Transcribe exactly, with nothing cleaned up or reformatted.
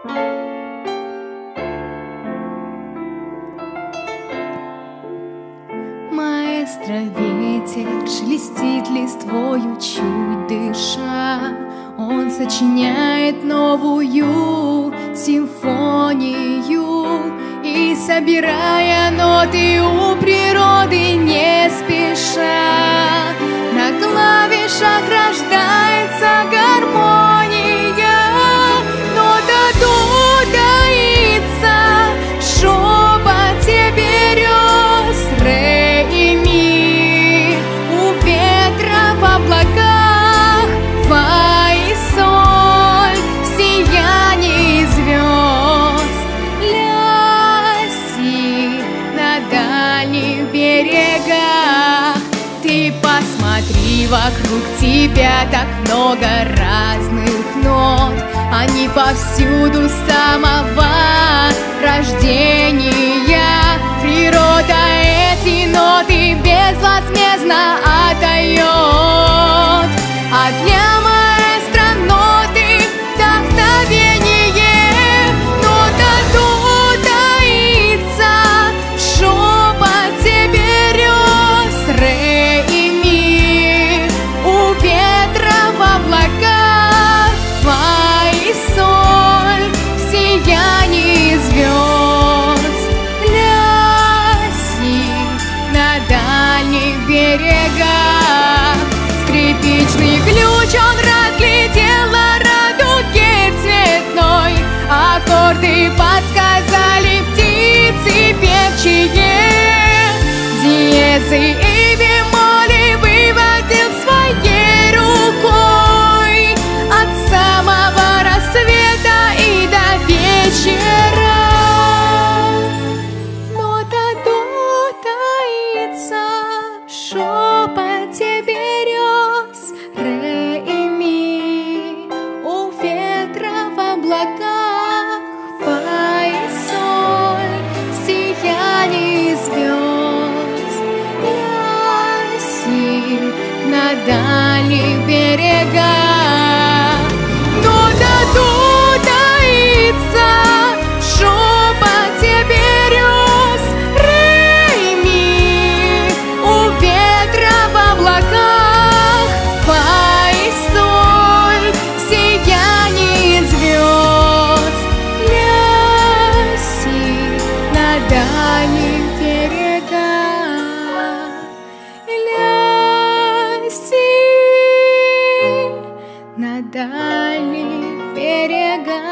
Маэстро, ветер шелестит листвою, чуть дыша. Он сочиняет новую симфонию, и, собирая ноты у природы не спеша, на клавишах рождается гармония. Нота таится в шепоте берез, ре и ми, у ветра в облаках, фа и соль, в сиянии звезд, ля, си, на дальних берегах. Ты посмотри вокруг тебя, так много разных нот, они повсюду с самого рождения. Природа эти ноты безвозмездно отдает, а для маэстро ноты вдохновение. Нота таится в шепоте берез, ре и ми, у ветра в облаках, фа и соль, в сиянии звезд, ля, си, на дальних берегах. Скрипичный ключ он разглядел на радуге цветной, аккорды подсказали птицы певчие, диезы и бемоли выводил своей рукой от самого рассвета и до вечера. Нота до таится в шепоте берез, ре и ми, у ветра в облаках, фа и соль, в сиянии звезд, ля, си, на дальних берегах. Нота таится в шепоте берез, ре и ми, у ветра в облаках, фа и соль, в сиянии звезд, ля, си, на дальних берегах, ля, си, на дальних берегах.